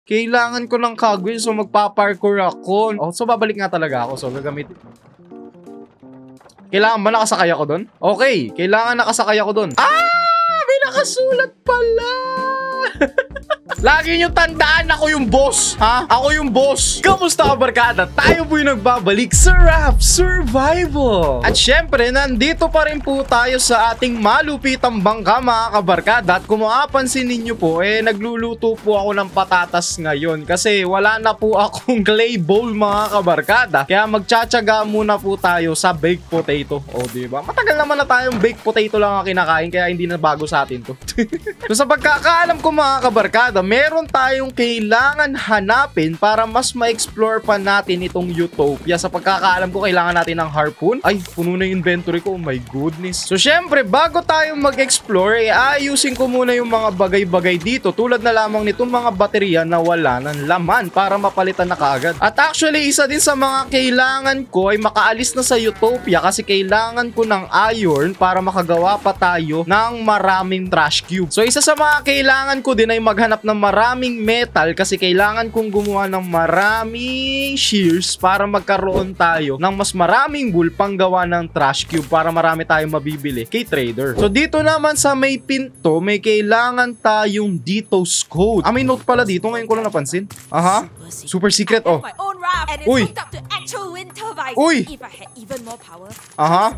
Kailangan ko ng kagwin, so magpa-parkour ako. Oh, so babalik nga talaga ako. So gagamitin. Kailangan ba nakasakay ako doon? Okay, kailangan nakasakay ako doon. Ah! May nakasulat pala! Lagi nyo tandaan, ako yung boss. Ha? Ako yung boss. Kamusta ka, barkada? Tayo po yung nagbabalik sa Raft Survival. At syempre, nandito pa rin po tayo sa ating malupitang bangka, mga kabarkada. At kung mapapansin ninyo po, nagluluto po ako ng patatas ngayon. Kasi wala na po akong clay bowl, mga kabarkada. Kaya magtsatsaga muna po tayo sa baked potato. O, diba? Matagal naman na tayong baked potato lang ang kinakain. Kaya hindi na bago sa atin to. So, sa pagkakaalam ko, mga kabarkada, meron tayong kailangan hanapin para mas ma-explore pa natin itong Utopia. Sa pagkakaalam ko, kailangan natin ng harpoon. Ay, puno na yung inventory ko. Oh my goodness. So, syempre, bago tayo mag-explore, ayusin ko muna yung mga bagay-bagay dito. Tulad na lamang nitong mga baterya na wala ng laman para mapalitan na kaagad. At actually, isa din sa mga kailangan ko ay makaalis na sa Utopia kasi kailangan ko ng iron para makagawa pa tayo ng maraming trash cube. So, isa sa mga kailangan ko din ay maghanap ng maraming metal kasi kailangan kong gumawa ng maraming shears para magkaroon tayo ng mas maraming wool panggawa ng trash cube para marami tayong mabibili kay trader. So dito naman sa may pinto, may kailangan tayong Dito's code. May note pala dito, ngayon ko lang napansin. Aha. Super secret. Oh. Uy. Uy. Aha.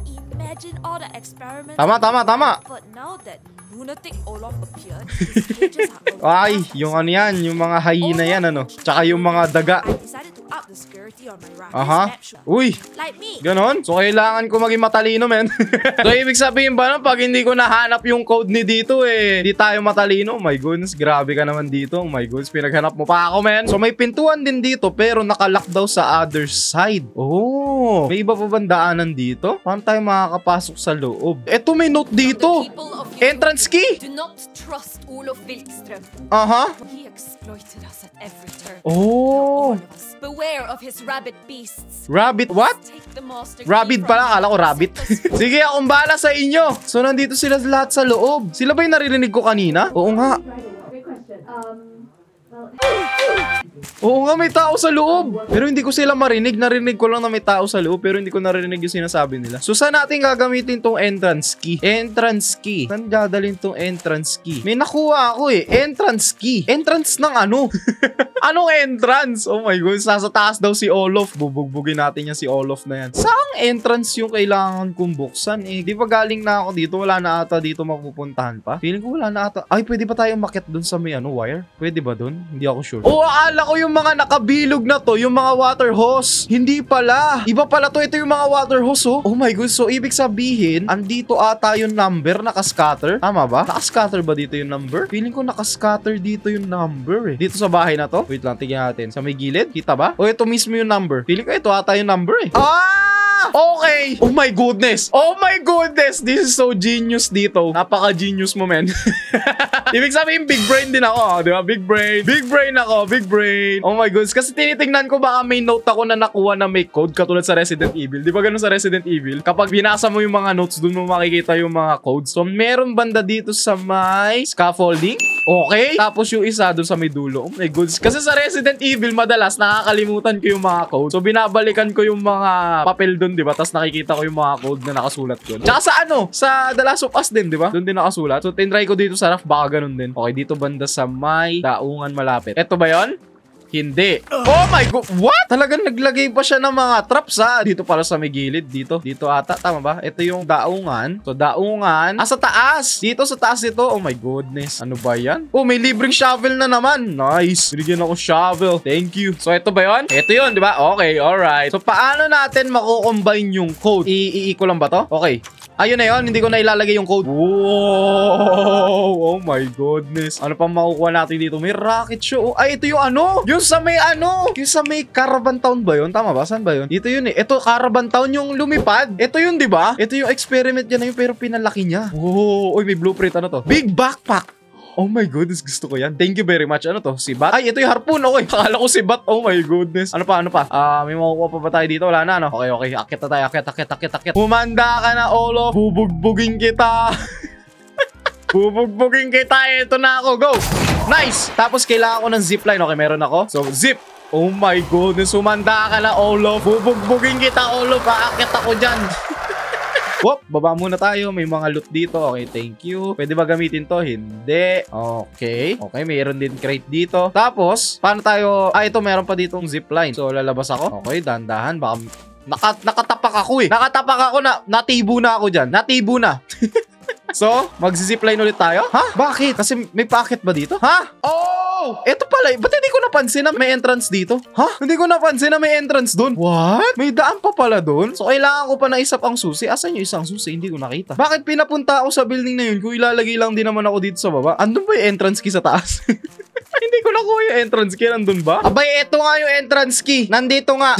Tama. Ay, yung ano yan, yung mga hyena yan, ano. Tsaka yung mga daga. Aha. Uy. Ganon? So, kailangan ko maging matalino, men. So, ibig sabihin ba, pag hindi ko nahanap yung code ni dito, di tayo matalino. Oh my goodness, grabe ka naman dito. Oh my goodness, pinaghanap mo pa ako, men. So, may pintuan din dito, pero nakalock daw sa other side. Oh, may iba pa bang daanan dito? Paano tayo makakapasok sa loob? Eto, may note dito. Entrance key. Do not trust Olof Wikström. Aha. He exploited us at every turn. Oh. Beware of his rabbit beasts. Rabbit what? Rabbit pala, akala ko rabbit. Sige, akong bahala sa inyo. So, nandito sila lahat sa loob. Sila ba yung naririnig ko kanina? Oo nga. Oo nga, may tao sa loob. Pero hindi ko sila marinig. Narinig ko lang na may tao sa loob, pero hindi ko narinig yung sinasabi nila. So, saan natin gagamitin tong entrance key? Entrance key. Saan dadalhin tong entrance key? May nakuha ako entrance key. Entrance ng ano? Anong entrance? Oh my God. Nasa taas daw si Olof. Bubugbugin natin yan si Olof na yan. Saang entrance yung kailangan kong buksan? Di ba galing na ako dito? Wala na ata dito mapupuntahan pa? Feeling ko wala na ata. Ay, pwede ba tayong makit dun sa may wire? Pwede ba dun? Hindi ako sure. Oh, akala ko yung mga nakabilog na to, yung mga water hose. Hindi pala. Iba pala to. Ito yung mga water hose, oh. Oh my God. So, ibig sabihin, andito ata yung number nakascatter. Tama ba? Nakascatter ba dito yung number? Feeling ko nakascatter dito yung number, Dito sa bahay na to. Wait lang, tignan natin. Sa may gilid? Kita ba? O, ito mismo yung number. Feeling ko ito ata yung number, Okay. Oh my goodness. Oh my goodness. This is so genius dito. Napaka-genius mo, men. Ibig sabihin, big brain din ako. Di ba? Big brain. Big brain ako. Big brain. Oh my goodness. Kasi tinitingnan ko baka may note ako na nakuha na may code katulad sa Resident Evil. Di ba ganun sa Resident Evil? Kapag binasa mo yung mga notes, dun mo makikita yung mga codes. So, meron banda dito sa may scaffolding. Okay. Tapos yung isa dun sa may dulo. Oh my goodness. Kasi sa Resident Evil, madalas nakakalimutan ko yung mga code. So, binabalikan ko yung mga papel dun, di ba? Tapos nakikita ko yung mga code na nakasulat dun. Tsaka sa sa The Last of Us din, di ba? Dun din nakasulat. So, tinry ko dito sa Raft, baka ganun din. Okay, dito banda sa may daungan malapit. Eto ba yon? Hindi. Oh my God. What? Talagang naglagay pa siya ng mga traps, Dito pala sa may gilid. Dito ata. Tama ba? Ito yung daungan. So, daungan. Sa taas. Dito sa taas ito. Oh my goodness. Ano ba yan? Oh, may libreng shovel na naman. Nice. Binigyan ako shovel. Thank you. So, ito ba yon? Ito yun, di ba? Okay, alright. So, paano natin makukombine yung code? Iiko lang ba to? Okay. Ayun na yun, hindi ko na ilalagay yung code. Wow! Oh my goodness. Ano pang makukuha natin dito? May rocket show. Ay, ito yung yung sa may yung sa may Caravan Town ba yun? Tama ba? Saan ba yun? Dito yun Ito, Caravan Town yung lumipad. Ito yun, di ba? Ito yung experiment niya na yun, pero pinalaki niya. Wow! Uy, may blueprint. Ano to? Big backpack! Oh my goodness, gusto ko yan. Thank you very much. Ano to? Si Bat? Ay, ito yung harpoon. Okay, akala ko si Bat. Oh my goodness. Ano pa? May makukuha pa ba tayo dito? Wala na, Okay. Akit na tayo. Akit. Humanda ka na, Olof. Bubugbugin kita. Bubugbugin kita. Ito na ako. Go! Nice! Tapos kailangan ko ng zipline. Okay, meron ako. So, zip. Oh my goodness. Sumanda ka na, Olof. Bubugbugin kita, Olof. Aakit ako dyan. Whoop, baba muna tayo. May mga loot dito. Okay, thank you. Pwede ba gamitin to? Hindi. Okay. Okay, mayroon din crate dito. Tapos, paano tayo... ito, meron pa ditong zipline. So, lalabas ako. Okay, dahan-dahan. Baka... nakatapak ako eh. Nakatapak ako na... natibo na ako dyan. Natibo na. So, magzi-zipline ulit tayo? Ha? Bakit? Kasi may packet ba dito? Ha? Oh! Eto pala. Ba't hindi ko napansin na may entrance dito? Ha? Hindi ko napansin na may entrance doon. What? May daan pa pala doon? So, kailangan ko pa na isa pang susi. Asan yung isang susi? Hindi ko nakita. Bakit pinapunta ako sa building na yun kung ilalagay lang din naman ako dito sa baba? Andun ba yung entrance key sa taas? Hindi ko nakuha yung entrance key. Nandun ba? Abay, eto nga yung entrance key. Nandito nga.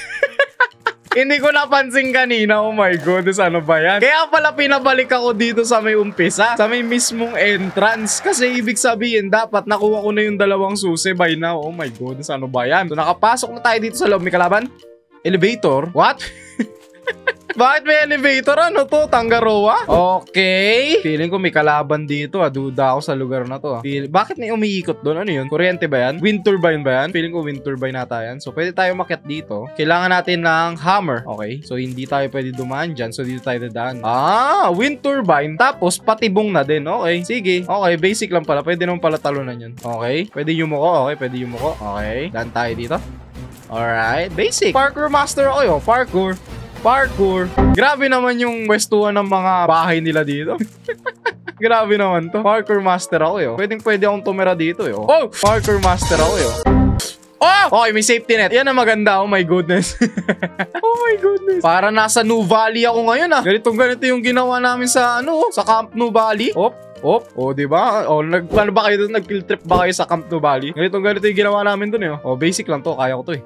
Hindi ko napansin kanina. Oh my goodness, ano ba yan? Kaya pala pinabalik ako dito sa may umpisa. Sa may mismong entrance. Kasi ibig sabihin, dapat nakuha ko na yung dalawang susi by now. Oh my goodness, ano ba yan? So, nakapasok na tayo dito sa loob. May kalaban? Elevator? What? Bakit may elevator? Ano to? Tangaroa? Okay. Feeling ko may kalaban dito. Duda ako sa lugar na to. Bakit may umiikot doon? Ano yun? Kuryente ba yan? Wind turbine ba yan? Feeling ko wind turbine nata yan. So, pwede tayo makiat dito. Kailangan natin ng hammer. Okay. So, hindi tayo pwede dumaan dyan. So, dito tayo dadaan. Wind turbine. Tapos, patibong na din. Okay. Sige. Okay. Basic lang pala. Pwede naman pala talunan yun. Okay. Pwede yumuko. Okay. Pwede yumuko. Okay. Daan tayo dito. Alright. Basic. Parkour master ako yun. Parkour. Grabe naman yung westuhan ng mga bahay nila dito. Grabe naman to. Parkour master ako yun. Pwede akong tumira dito yun. Oh! Parkour master ako yun. Oh! Okay, may safety net. Yan ang maganda. Oh my goodness. Oh my goodness. Para nasa New Valley ako ngayon ah. Ganito yung ginawa namin sa sa Camp New Valley. Oh, diba? Oh, ano ba kayo doon? Nag-field trip ba kayo sa Camp New Valley? Ganito yung ginawa namin doon eh. Oh, basic lang to. Kaya ko to eh.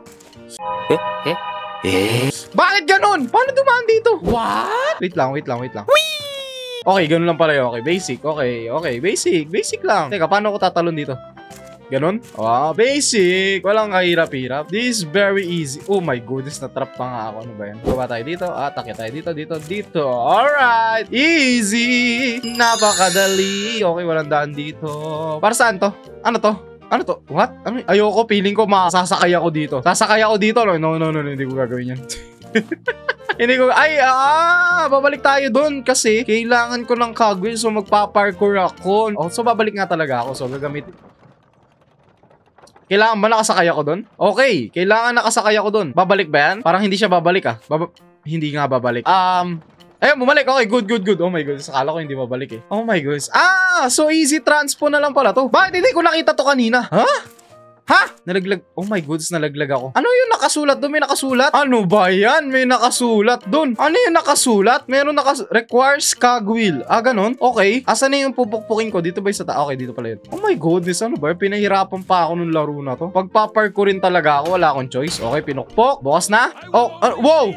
Bakit ganun? Paano dumaan dito? What? Wait lang. Okay, ganun lang pala yun. Okay, basic. Okay, basic. Basic lang. Teka, paano ako tatalon dito? Ganun? Basic. Walang kahirap-hirap. This is very easy. Oh my goodness, na-trap pa nga ako. Ano ba yan? Baba tayo dito. Takya tayo dito. Alright. Easy. Napakadali. Okay, walang daan dito. Para saan to? Ano to? What? Ayoko, feeling ko masasakay ako dito. No, hindi ko gagawin yan. Hindi ko, babalik tayo dun kasi kailangan ko ng kagwin, so magpa-parkour ako. So babalik nga talaga ako, so gagamitin. Kailangan ba nakasakay ako dun? Okay, kailangan nakasakay ako dun. Babalik ba yan? Parang hindi siya babalik hindi nga babalik. Ayun, bumalik. Okay, good. Oh my goodness, akala ko hindi babalik eh. Oh my goodness. So easy transpo na lang pala to. Bakit hindi ko nakita to kanina? Ha? Nalaglag. Oh my goodness, nalaglag ako. Ano yung nakasulat doon? May nakasulat? Ano ba yan? May nakasulat doon. Ano yung nakasulat? Meron requires cogwheel. Ganon? Okay. Asan na yung pupukpukin ko? Dito ba yung Okay, dito pala yun. Oh my goodness, ano ba? Pinahirapan pa ako nung laro na to. Pagpaparkourin talaga ako, wala akong choice. Okay, pinukpok. Bukas na. Wow!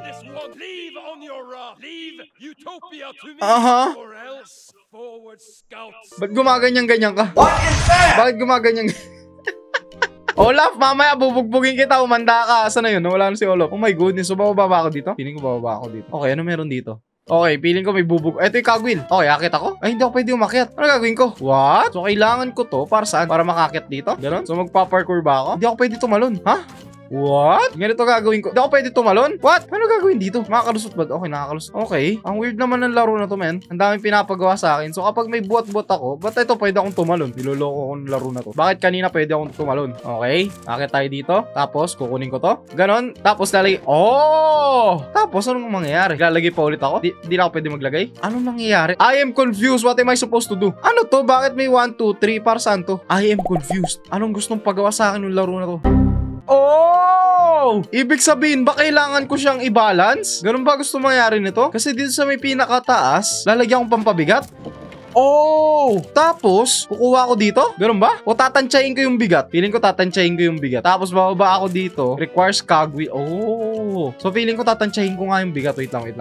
Utopia to me or else forward scouts. Ba't gumaganyan-ganyan ka? What is that? Bakit gumaganyan? Olaf, mamaya bubugbugin kita. Umanda ka. Saan na yun? Wala na si Olaf. Oh my goodness. So, bababa ako dito? Feeling ko bababa ako dito. Okay, ano meron dito? Okay, feeling ko may bubug. Ito yung kagwil. Okay, akit ako? Ay, hindi ako pwede umakyat. Ano gagawin ko? What? So, kailangan ko to. Para saan? Para makakit dito? Ganon? So, magpa-parkour ba ako? Hindi ako pwede tumalon. Ha? What? Ganito gagawin ko. Hindi ako pwede tumalon? What? Ano gagawin dito? Makakalusot ba? Okay, nakakalusot. Okay. Ang weird naman ng laro na to, men. Ang daming pinapagawa sa akin. So, kapag may buhat-buhat ako, ba't ito pwede akong tumalon? Niloloko ko ng laro na to. Bakit kanina pwede akong tumalon? Okay. Akit tayo dito. Tapos, kukunin ko to. Ganon. Tapos, lalagay. Tapos, anong mangyayari? Lalagay pa ulit ako? Di na ako pwede maglagay? Anong mangyayari? I am confused. What am I supposed to do? Ano to? Bakit may 1, 2, 3? Para saan to? I am confused. Anong gustong pagawa sa akin ng laro na to? Ibig sabihin ba kailangan ko siyang i-balance? Ganun ba gusto mangyari nito? Kasi dito sa may pinakataas, lalagyan ko pampabigat. Tapos, kukuha ko dito? Ganun ba? O tatansyahin ko yung bigat? Feeling ko tatansyahin ko yung bigat. Tapos, bababa ako dito. Requires cogwheel. So, feeling ko tatansyahin ko nga yung bigat. Wait lang.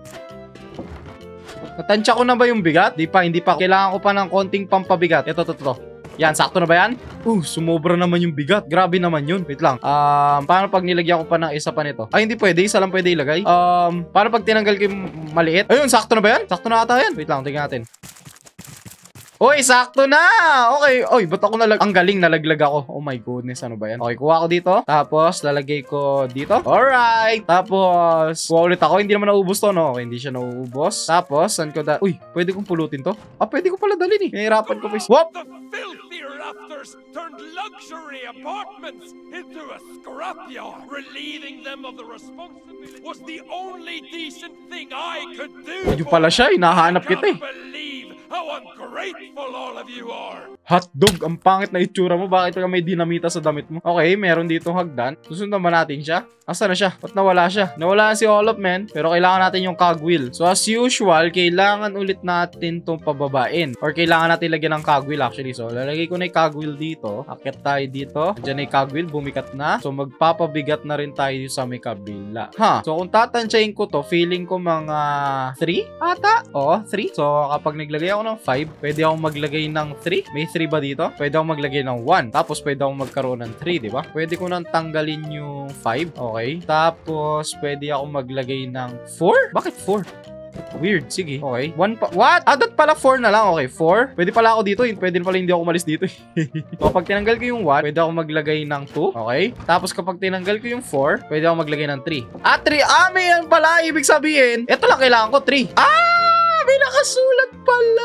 Natansya ko na ba yung bigat? Hindi pa. Kailangan ko pa ng konting pampabigat. Ito. Yan, sakto na ba yan? Sumobra naman yung bigat. Grabe naman yun. Wait lang. Paano pag nilagyan ko pa ng isa pa nito? Hindi pwede. Isa lang pwede ilagay. Paano pag tinanggal ko yung maliit? Ayun, sakto na ba yan? Sakto na ata yan. Wait lang, tingnan natin. Uy, sakto na! Okay. Uy, ba't ako ang galing, nalaglag ako. Oh my goodness, ano ba yan? Okay, kuha ko dito. Tapos, lalagay ko dito. Alright! Tapos, kuha ulit ako. Hindi naman naubos to, no? Okay, hindi siya nauubos. Tapos, saan ko Uy, pwede kong pulutin to? Ah, pwede ko pala dalhin eh. Nahihirapan ko pa. Whoop! The filthy rafters turned luxury apartments into a scrapyard. Relieving them of the responsibility was the only decent thing I could do. Yung pala siya, hinahanap kita eh. Believe how ungrateful all of you are. Hotdog, ang pangit na itsura mo. Bakit ka may dinamita sa damit mo? Okay, meron ditong hagdan. Susundan ba natin siya? Asa na siya? Ba't nawala siya? Nawala si Olaf, man. Pero kailangan natin yung cogwheel. So, as usual, kailangan ulit natin itong pababain. Or kailangan natin lagyan ng cogwheel actually. So, lalagay ko na yung cogwheel dito. Akit tayo dito. Diyan na yung cogwheel. Bumikat na. So, magpapabigat na rin tayo sa may kabila. So, kung tatansyahin ko to, feeling ko mga 3 ata? Oo, 3. So, kapag naglagay ako ng 5, pwede akong maglagay ng 3. May 3 ba dito? Pwede akong maglagay ng 1. Tapos, pwede akong magkaroon ng 3, di ba? Pwede ko nang tanggalin yung 5. Okay. Tapos, pwede akong maglagay ng 4? Bakit 4? Weird. Sige. Okay. 1 pa. What? That pala 4 na lang. Okay. 4. Pwede pala ako dito. Pwede pala hindi ako umalis dito. So, kapag tinanggal ko yung 1, pwede ako maglagay ng 2. Okay. Tapos, kapag tinanggal ko yung 4, pwede ako maglagay ng 3. 3. May yan pala. Ibig sabihin, ito lang kailangan ko. 3. May nakasulat pala.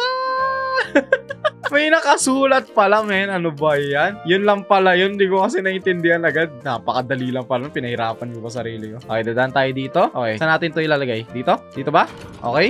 May nakasulat pala, men. Ano ba yan? Yun lang pala yun. Hindi ko kasi naintindihan agad. Napakadali lang pala. Pinahirapan ko pa sarili ko. Okay, dadaan tayo dito. Okay, saan natin to ilalagay? Dito? Dito ba? Okay.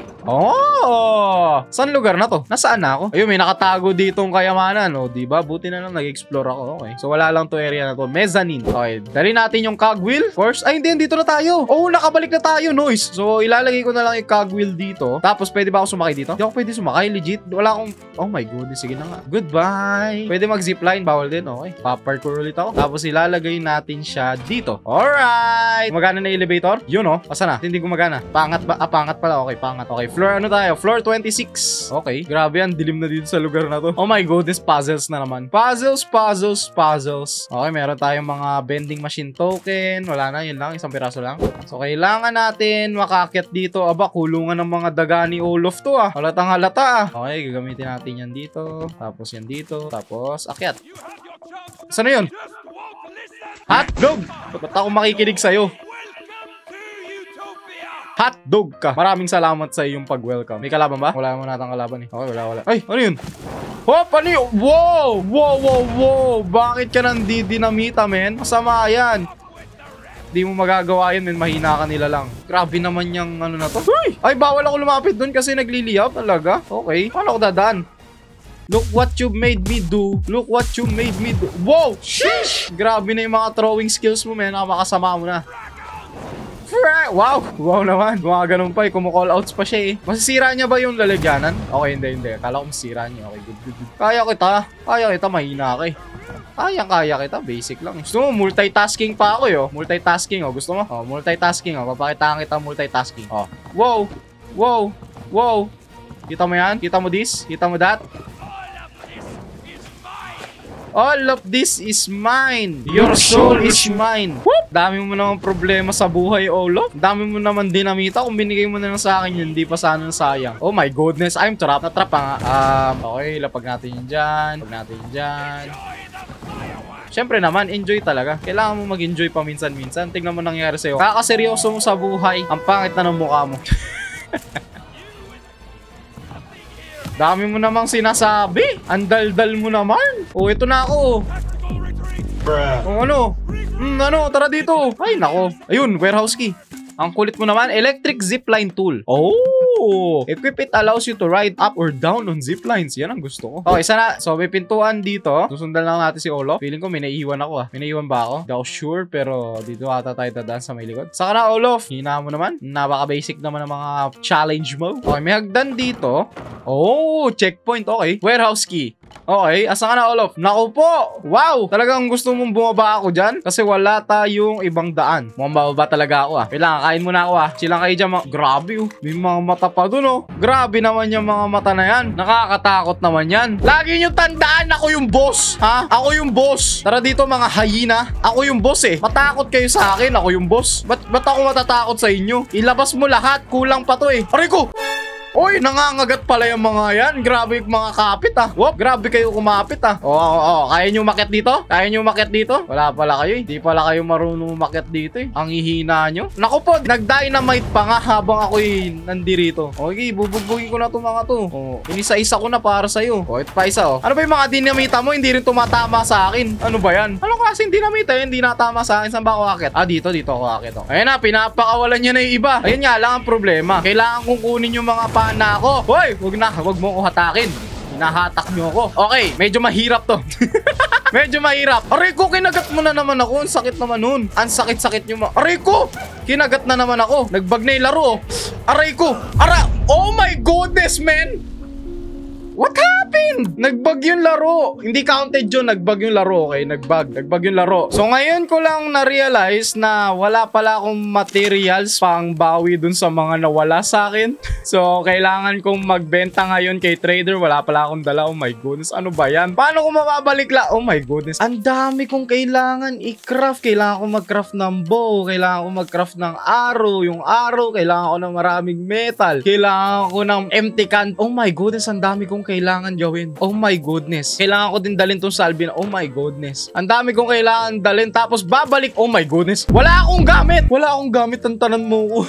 Oh! Saan lugar na to? Nasaan na ako? Ayun, may nakatago ditong kayamanan. O, diba? Buti na lang nag-explore ako. Okay. So, wala lang to area na to. Mezzanine. Okay. Dali natin yung cogwheel. Of course. Ay, hindi. Dito na tayo. Oh, nakabalik na tayo. Noise. So, ilalagay ko na lang yung cogwheel dito. Tapos, pwede ba ako sumakay dito? Hindi ako pwede sumakay. Legit. Wala akong... Oh my goodness. Sige na nga. Goodbye. Pwede mag-zipline. Bawal din. Okay. Pa-parkour ulit ako. Tapos, ilalagay natin siya dito. Alright. Gumagana na elevator? Yun, oh. Asa na? Hindi gumagana. Pangat ba? Pangat pala. Okay, pangat. Okay. Floor ano tayo? Floor 26. Okay. Grabe yan. Dilim na dito sa lugar na to. Oh my goodness. Puzzles na naman. Puzzles. Okay. Meron tayong mga vending machine token. Wala na. Yun lang. Isang piraso lang. So, kailangan natin makakit dito. Aba, kulungan ng mga daga ni Olaf to ah. Halatang halata ah. Okay. Gagamitin natin yan dito. Tapos yan dito. Tapos, akyat. Saan na yun? Hotdog! Ba't ako makikinig sa'yo? Hotdog ka. Maraming salamat sa iyong pag-welcome. May kalaban ba? Wala mo natang kalaban eh. Okay, wala. Ay, ano yun? Hop, ano yun? Wow! Bakit ka nandidinamita, men? Masama yan. Di mo magagawa yun, men. Mahina ka nila lang. Grabe naman yung ano na to. Ay, bawal ako lumapit dun kasi nagliliyap talaga. Okay. Paano ako dadaan? Look what you made me do. Look what you made me do. Wow! Sheesh! Grabe na yung mga throwing skills mo, men. Makasama mo na. Wow! Wow naman. Mga ganun pa eh. Kumu-call outs pa siya eh. Masisira niya ba yung lalagyanan? Okay, hindi. Kala ko masisira niya. Okay, good. Kaya kita. Mahina ka eh. Kaya kita. Basic lang. Gusto mo, multitasking pa ako eh. Multitasking oh. Gusto mo? Oh, multitasking oh. Papakitaan kita multitasking. Oh. Wow! Kita mo yan? Kita mo this? Kita mo that? All of this is mine. Your soul is mine. Whoop! Dami mo naman problema sa buhay, Olaf. Dami mo naman dinamita. Kung binigay mo na lang sa akin yun, hindi pa sana sayang. Oh my goodness, I'm trapped. Na-trap pa nga. Okay, lapag natin yun dyan. Siyempre naman, enjoy talaga. Kailangan mo mag-enjoy pa minsan-minsan. Tingnan mo nangyari sa'yo. Kakaseryoso mo sa buhay. Ang pangit na ng mukha mo. Dami mo namang sinasabi. Ang daldal mo naman. Oh, ito na ako. Oh, ano? Tara dito. Ay, nako. Ayun, warehouse key. Ang kulit mo naman, electric zipline tool. Oh! Equip it allows you to ride up or down on ziplines. Yan ang gusto ko. Okay, sana. So, may pintuan dito. Susundan lang natin si Olaf. Feeling ko may naiiwan ako ah. May naiiwan ba ako? Hindi ako sure, pero dito ata tayo dadaan sa may likod. Saka na, Olaf. Hina mo naman. Napaka-basic naman ng mga challenge mo. Okay, may hagdan dito. Oh, checkpoint. Okay. Warehouse key. Okay, asa ka na, Olaf? Naku po! Wow! Talagang gusto mong bumaba ako dyan? Kasi wala tayong ibang daan. Mukhang bababa talaga ako ah. Kailangan, kain muna ako ah. Silang kayo dyan grabe oh. May mga mata pa dun oh. Grabe naman yung mga mata na yan. Nakakatakot naman yan. Lagi nyo tandaan, ako yung boss. Ha? Ako yung boss. Tara dito mga hyena. Ako yung boss eh. Matakot kayo sa akin, ako yung boss. Ba't ako matatakot sa inyo? Ilabas mo lahat. Kulang pa to eh. Aray ko! Uy, nangangagat pala yung mga yan. Grabe yung mga kapit ah. Wop, grabe kayo kumapit ah. Oo. Kaya nyo umakyat dito? Kaya nyo umakyat dito? Wala pala kayo eh. Hindi pala kayo marunong umakyat dito eh. Ang hihina nyo. Naku po, nag-dynamite pa nga habang ako'y nandirito. Okay, bubugbugin ko na itong mga to. Oh, inisa-isa ko na para sa'yo. Oh, ito pa isa oh. Ano ba yung mga dinamita mo? Hindi rin tumatama sa akin. Ano ba yan? Anong klaseng dinamita yun? Hindi natama sa akin. Saan ba ako akit? Ah, dito ako akit. Oh. Ayun na, pinapakawalan niya na yung iba. Ayun nga lang ang problema. Kailangan kong kunin yung mga pana ko. Hoy, wag mo ko hatakin. Hinahatak nyo ako. Okay, medyo mahirap to. Medyo mahirap. Aray ko, kinagat mo na naman ako. Ang sakit naman nun. Ang sakit-sakit nyo Aray ko! Kinagat na naman ako. Nagbag na yung laro. Aray ko! Oh my goodness, man! What happened? Nagbag yung laro. Hindi counted yun. Nagbag yung laro. Okay, nagbag yung laro. So ngayon ko lang na-realize na wala pala akong materials pang bawi dun sa mga nawala sa akin. So kailangan kong magbenta ngayon kay trader. Wala pala akong dala. Oh my goodness. Ano ba yan? Paano ko mababalik Oh my goodness. Ang dami kong kailangan i-craft. Kailangan ko mag-craft ng bow. Kailangan ko mag-craft ng arrow. Yung arrow, kailangan ko ng maraming metal. Kailangan ko ng empty can. Oh my goodness. Ang dami kong kailangan gawin. Oh my goodness. Kailangan ko din dalhin tong salvin. Oh my goodness. Ang dami kong kailangan dalhin. Tapos babalik. Oh my goodness. Wala akong gamit. Ang tanan mo ko.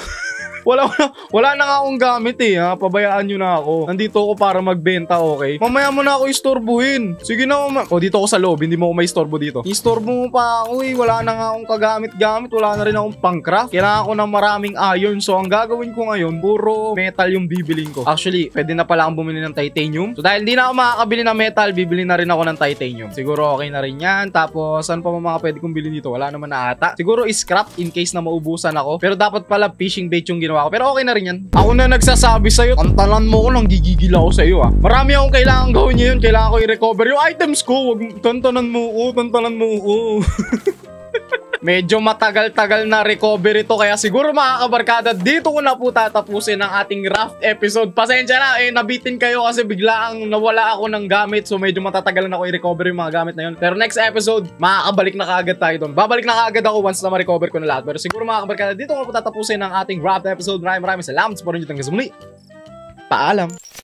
Wala na nga akong gamit eh ha. Pabayaan nyo na ako. Nandito ako para magbenta, okay? Mamaya mo na ako istorbuhin. Sige na dito ako sa loob. Hindi mo ako may istorbo dito. Istorbo mo pa ako eh. Wala na nga akong kagamit-gamit. Wala na rin akong pang-craft. Kailangan ko ng maraming iron. So ang gagawin ko ngayon, puro metal yung bibiling ko. Actually, pwede na pala akong bumili ng titanium. So dahil hindi na ako makakabili ng metal, bibili na rin ako ng titanium. Siguro okay na rin yan. Tapos saan pa mga pwede kong bilhin dito? Wala naman na ata. Siguro scrap in case na maubusan ako. Pero dapat pala fishing bait yung ginawa ko. Pero okay na rin yan. Ako na nagsasabi sa'yo. Tantanan mo ko lang. Gigigil ako sa'yo ah. Marami akong kailangan gawin ngayon. Kailangan ko i-recover yung items ko. Tantanan mo ko. Medyo matagal-tagal na recovery to. Kaya siguro mga kabarkada, dito ko na po tatapusin ang ating raft episode. Pasensya na, nabitin kayo kasi biglaang nawala ako ng gamit. So medyo matatagalan ako i-recover yung mga gamit na yun. Pero next episode, makakabalik na kaagad tayo doon. Babalik na kaagad ako once na ma-recover ko na lahat. Pero siguro mga kabarkada, dito ko na po tatapusin ang ating raft episode. Maraming salamat sa panonood nyo hanggang sa muli. Paalam!